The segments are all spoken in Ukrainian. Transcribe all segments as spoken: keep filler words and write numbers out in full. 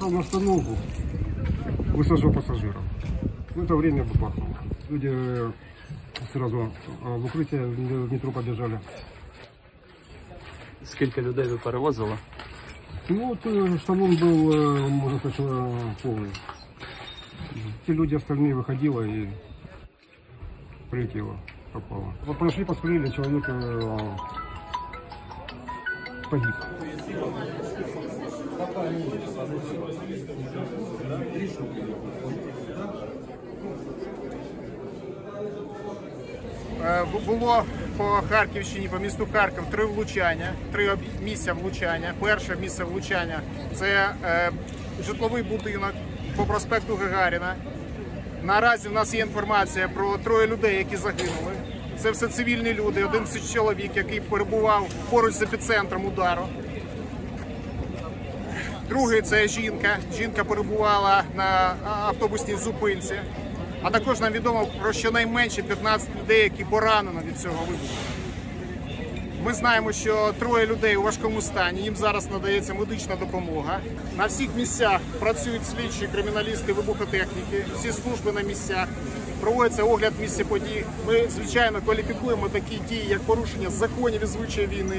Приехал на остановку, высаживал пассажиров. В это время бахнуло. Люди сразу в укрытие в метро побежали. Скільки людей ви перевозили? Ну вот салон был, можно сказать, полный. Те люди остальные выходило и прилетело, попало. Вот прошли, посмотрели, человек погиб. Було по Харківщині, по місту Харків, три влучання, три місця влучання. Перше місце влучання – це е, житловий будинок по проспекту Гагаріна. Наразі в нас є інформація про троє людей, які загинули. Це все цивільні люди, одинадцять чоловік, який перебував поруч з епіцентром удару. Другий – це жінка. Жінка перебувала на автобусній зупинці. А також нам відомо про щонайменше п'ятнадцять людей, які поранено від цього вибуху. Ми знаємо, що троє людей у важкому стані, їм зараз надається медична допомога. На всіх місцях працюють слідчі, криміналісти, вибухотехніки, всі служби на місцях. Проводиться огляд місця подій. Ми, звичайно, кваліфікуємо такі дії, як порушення законів і звичаїв війни.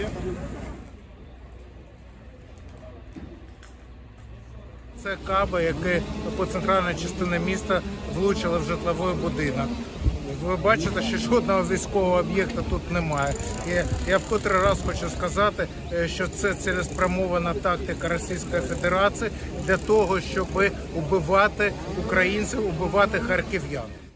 Це каби, які по центральній частині міста влучили в житловий будинок. Ви бачите, що жодного військового об'єкта тут немає. І я вкотре раз хочу сказати, що це цілеспрямована тактика Російської Федерації для того, щоб убивати українців, убивати харків'ян.